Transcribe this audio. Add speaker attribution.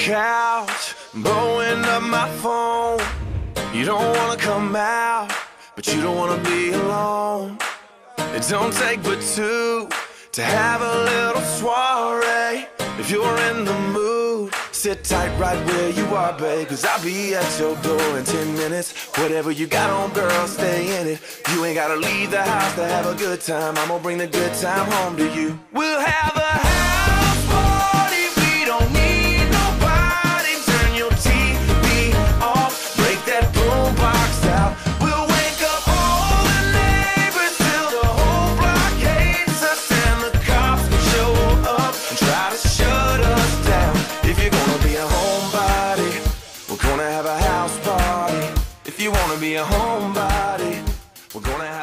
Speaker 1: couch, blowing up my phone. You don't wanna come out, but you don't wanna be alone. It don't take but two to have a little soiree. If you're in the mood, sit tight right where you are, babe, 'cause I'll be at your door in 10 minutes. Whatever you got on, girl, stay in it. You ain't gotta leave the house to have a good time. I'm gonna bring the good time home to you. We'll have a house party, we don't need nobody. Turn your TV off, break that boombox out. We'll wake up all the neighbors till the whole block hates us, and the cops will show up and try to shut us down. If you're gonna be a homebody, we're gonna have a house party. If you wanna be a homebody, we're gonna have